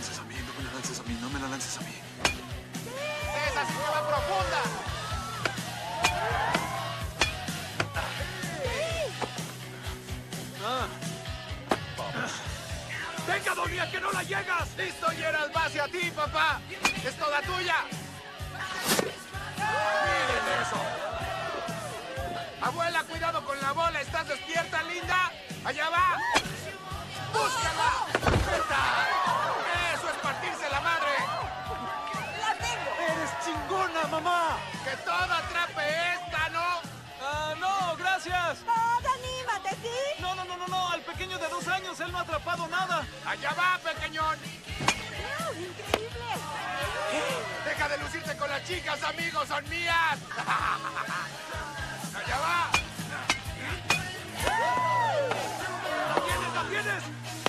lances a mí, no me la lances a mí, no me la lances a mí. ¡Esa se va profunda! ¡Venga, Donia, que no la llegas! ¡Listo, Gerald! ¡Va hacia ti, papá! ¡Es toda tuya! ¡Miren eso! Abuela, cuidado con la bola. ¿Estás despierta, linda? ¡Allá va! ¡Búscala! ¡Esta! ¡Eso es partirse la madre! ¡La tengo! ¡Eres chingona, mamá! ¡Que todo atrape esta, ¿no? No, gracias. ¡Todd, anímate, sí! No, al pequeño de 2 años, él no ha atrapado nada. ¡Allá va, pequeñón! ¡Wow, increíble! ¡Deja de lucirte con las chicas, amigos! ¡Son mías! ¡Allá va! ¡La tienes!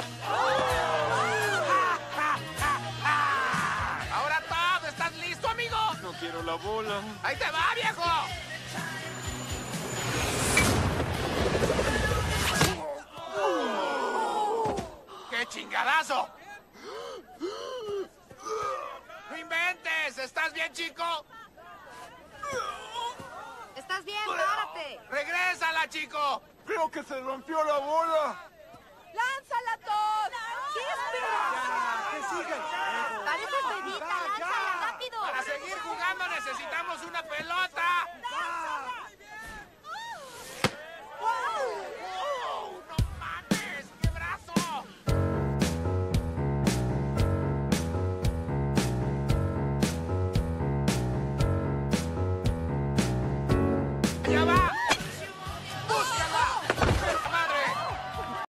¡Ahora, Todd! ¿Estás listo, amigo? No quiero la bola. ¡Ahí te va, viejo! ¡Qué chingadazo! ¡No inventes! ¿Estás bien, chico? ¿Estás bien? ¡Párate! ¡Regrésala, chico! Creo que se rompió la bola. ¡Lánzala, Todd! ¿Qué esperas? ¿Qué sigue? Pareces bebita, lánzala rápido. Para seguir jugando necesitamos una pelota.